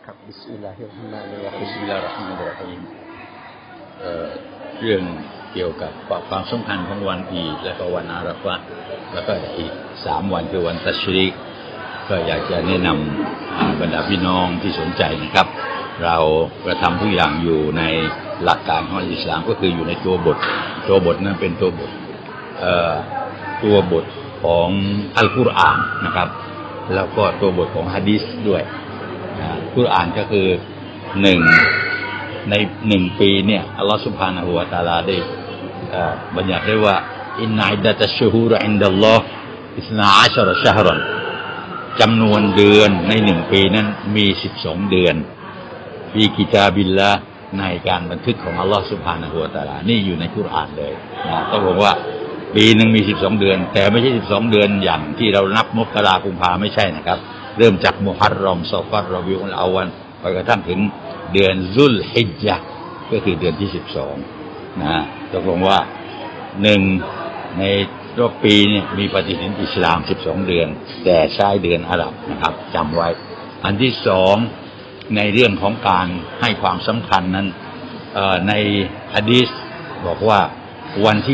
ครับบิสมิลลาฮิรเราะห์มานิรเราะฮีมบิสมิลลาฮิรเราะห์มานิรเราะฮีมเรื่องเกี่ยวกับความสำคัญของวันอีดและก็วันอาราฟะห์แล้วก็อีก3วันคือวันตัชรีกก็อยากจะแนะนำบรรดาพี่น้องที่สนใจนะครับเรากระทำทุกอย่างอยู่ในหลักการของอิสลามก็คืออยู่ในตัวบทนั้นเป็นตัวบทของอัลกุรอานนะครับแล้วก็ตัวบทของหะดีษด้วยกุรอานก็คือใน1ปีเนี่ยอัลลอฮฺซุบฮานะฮูวะตะอาลาได้บัญญัติไว้ว่าอินนะอิดดะตัชชูฮูรอินดัลลอฮฺ12 ชะฮรันจำนวนเดือนใน1ปีนั้นมี12เดือนฟีกิตาบิลลาห์ในการบันทึกของอัลลอฮฺซุบฮานะฮูวะตะอาลานี่อยู่ในกุรอานเลยต้องบอกว่าปีนึงมี12เดือนแต่ไม่ใช่12เดือนอย่างที่เรานับมกราคมกุมภาไม่ใช่นะครับเริ่มจากมุฮัรรอมซอฟัรรอบิอุลอาวัลไปกระทั่งถึงเดือนซุลฮิจญะห์ก็คือเดือนที่12นะตกลงว่า1ในรอบปีเนี่ยมีปฏิทินอิสลาม12เดือนแต่ใช้เดือนอาหรับนะครับจำไว้อันที่2ในเรื่องของการให้ความสำคัญนั้นในหะดีษบอกว่าวันที่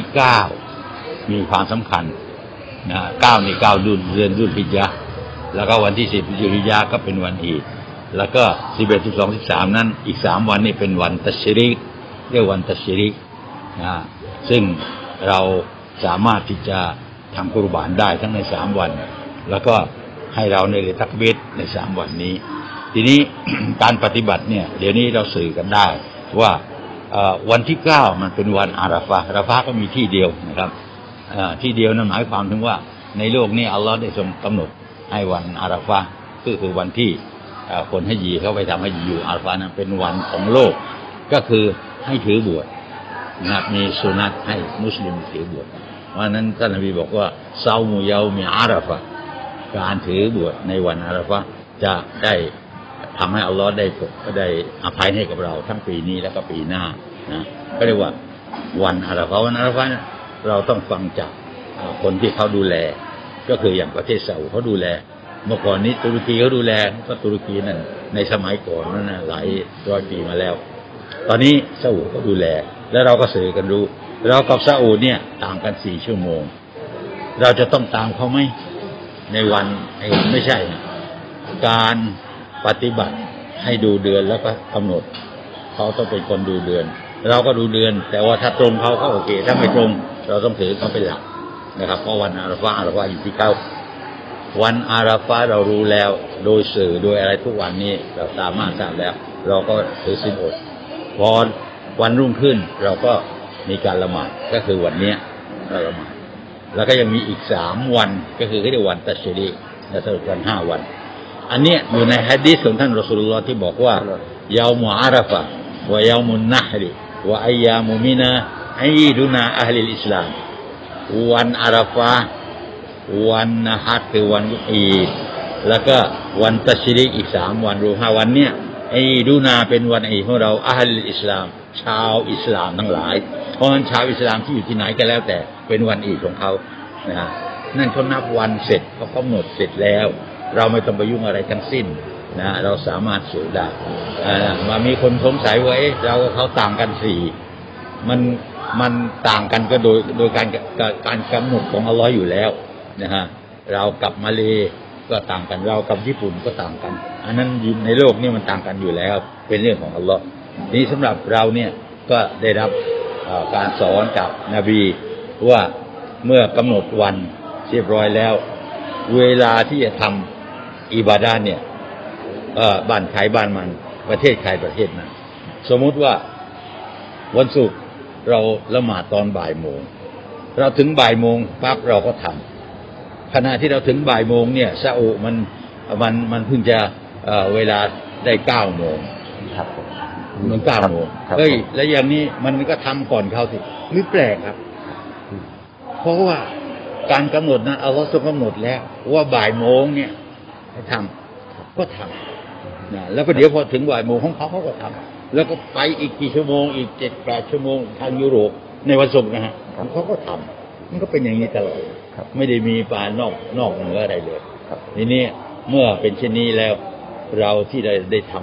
9มีความสำคัญนะ9นี่9เดือนซุลฮิจญะห์แล้วก็วันที่10ซุลฮิจญะห์ก็เป็นวันอีดแล้วก็11 12 13นั้นอีก3วันนี่เป็นวันตัชรีกเรียกวันตัชรีกซึ่งเราสามารถที่จะทำกุรบานได้ทั้งใน3วันแล้วก็ให้เราในตักบีรใน3วันนี้ทีนี้ การปฏิบัติเนี่ยเดี๋ยวนี้เราสื่อกันได้ว่าวันที่9มันเป็นวันอาราฟะห์อาราฟะห์ก็มีที่เดียวนะครับที่เดียวนั้นหมายความถึงว่าในโลกนี้อัลลอฮ์ได้ทรงกำหนดให้วันอาราฟะห์คือวันที่คนฮัจญีเขาไปทำฮัจญีอยู่อาราฟะห์นั้นเป็นวันของโลกก็คือให้ถือบวชนะครับมีสุนัตให้มุสลิมถือบวชเพราะนั้นท่านนบีบอกว่าซามุยามิอาราฟะห์การถือบวชในวันอาราฟะห์จะได้ทำให้อัลลอฮ์ได้อภัยให้กับเราทั้งปีนี้แล้วก็ปีหน้านะก็เรียกว่าวันอาราฟะห์วันอาราฟะห์เราต้องฟังจากคนที่เขาดูแลก็คืออย่างประเทศซาอุเขาดูแลเมื่อก่อนนี้ตุรกีเขาดูแลก็ตุรกีนั่นในสมัยก่อนนั่นนะหลายร้อยปีมาแล้วตอนนี้ซาอุก็ดูแลแล้วเราก็สื่อกันรู้เรากับซาอุเนี่ยต่างกัน4 ชั่วโมงเราจะต้องตามเขาไหมในวันไม่ใช่การปฏิบัติให้ดูเดือนแล้วก็กำหนดเขาต้องเป็นคนดูเดือนเราก็ดูเดือนแต่ว่าถ้าตรงเขาก็โอเคถ้าไม่ตรงเราต้องถือเขาเป็นหลักนะครับเพราะวันอาราฟะห์อยู่ที่เขาวันอาราฟะห์เรารู้แล้วโดยสื่อโดยอะไรทุกวันนี้เราสามารถทราบแล้วเราก็ถือศีลอดพอวันรุ่งขึ้นเราก็มีการละหมาดก็คือวันนี้เราละหมาดแล้วก็ยังมีอีก3วันก็คือเรียกวันตัชรีกและสรุปกัน5วันอันนี้อยู่ในหะดีษของท่านรอซูลุลลอฮ์ที่บอกว่ายามุอาราฟะห์วะยามุนนะฮริวะอัยยามุมินาอีดุนาอะฮลิลอิสลามวันอาราฟะห์วันนะฮัรคือวันอีดแล้วก็วันตัชรีกอีก3วันรวม5วันเนี่ยอีดุนาเป็นวันอีดของเราอะฮลิลอิสลามชาวอิสลามทั้งหลายเพราะฉะนั้นชาวอิสลามที่อยู่ที่ไหนก็แล้วแต่เป็นวันอีดของเขานะนั่นเขานับวันเสร็จเขากำหนดเสร็จแล้วเราไม่ต้องไปยุ่งอะไรทั้งสิ้นนะเราสามารถสื่อได้มามีคนสงสัยว่าเรากับเขาต่างกันมันต่างกันก็โดยการกำหนดของอัลลอฮ์อยู่แล้วนะฮะเรากับมาเลก็ต่างกันเรากับญี่ปุ่นก็ต่างกันอันนั้นในโลกนี้มันต่างกันอยู่แล้วเป็นเรื่องของอัลลอฮ์นี่สำหรับเราเนี่ยก็ได้รับการสอนจากนบีว่าเมื่อกำหนดวันเรียบร้อยแล้วเวลาที่จะทำอิบาดะห์เนี่ยบ้านใครบ้านมันประเทศใครประเทศนั้นสมมุติว่าวันศุกร์เราละหมาดตอนบ่ายโมงเราถึงบ่ายโมงปั๊บเราก็ทำขณะที่เราถึงบ่ายโมงเนี่ยซาอุมันเพิ่งจะเวลาได้9 โมงครับมัน9 โมงเฮ้ยแล้วอย่างนี้มันก็ทำก่อนเขาสิหรือแปลกครับเพราะว่าการกำหนดนั้นอัลลอฮฺทรงกำหนดแล้วว่าบ่ายโมงเนี่ยให้ทำก็ทำนะแล้วก็เดี๋ยวพอถึงบ่ายโมงของเขาก็ทำแล้วก็ไปอีกกี่ชั่วโมงอีก7-8 ชั่วโมงทางยุโรปในวันศุกร์นะฮะเขาก็ทำมันก็เป็นอย่างนี้ตลอดไม่ได้มีปานอกเหนืออะไรเลยทีนี้เมื่อเป็นเช่นนี้แล้วเราที่ได้ท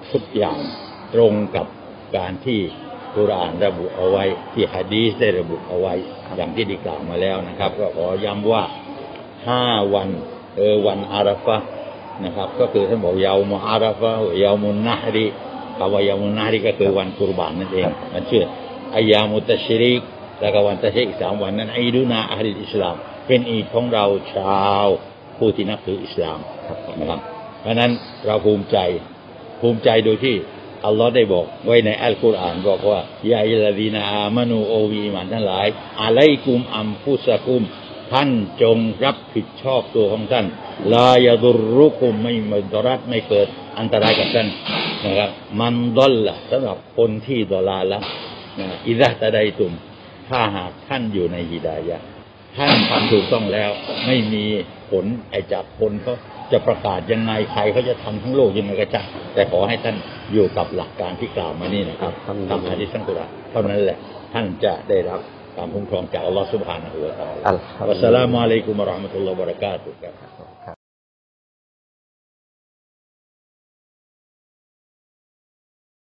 ทุกอย่างตรงกับการที่กุรอานระบุเอาไว้ที่หะดีษได้ระบุเอาไว้อย่างที่ได้กล่าวมาแล้วนะครับก็ขอย้ำว่า5วันวันอาราฟะห์นะครับก็คือท่านบอกยาวมุอาราฟะห์ยาวมุนนะฮรีคำว่ายาวมุนนะฮรีก็คือวันกุรบานนั่นเองมันชื่ออัยยามุตัชรีกแล้วก็วันตัชรีก3วันนั้นอีดุนาอะฮิลอิสลามเป็นอีดของเราชาวผู้ที่นับถืออิสลามนะครับเพราะนั้นเราภูมิใจโดยที่อัลลอฮ์ได้บอกไว้ในอัลกุรอานบอกว่ายาอิลลดีนาอามานูโอวีมันทั้งหลายอะลัยกุมอัมฟุซะกุมท่านจงรับผิดชอบตัวของท่านลายะดุรุกุมไม่มุดรัตไม่เกิดอันตรายกับท่านนะครับมันดอลละสำหรับคนที่ดอลาละอิซะตะไดตุมถ้าหากท่านอยู่ในฮิดายะห์ท่านทำถูกต้องแล้วไม่มีผลไอ้จากคนเขาจะประกาศยังไงใครเขาจะทำทั้งโลกยังไงก็ช่างแต่ขอให้ท่านอยู่กับหลักการที่กล่าวมานี่นะครับตามหะดีษของกุรอานเท่านั้นแหละท่านจะได้รับการคุ้มครองจากอัลลอฮฺซุบฮานะฮูวะตะอาลาวัสสลามุอะลัยกุมวะเราะห์มะตุลลอฮิวะบะเราะกาตุฮ์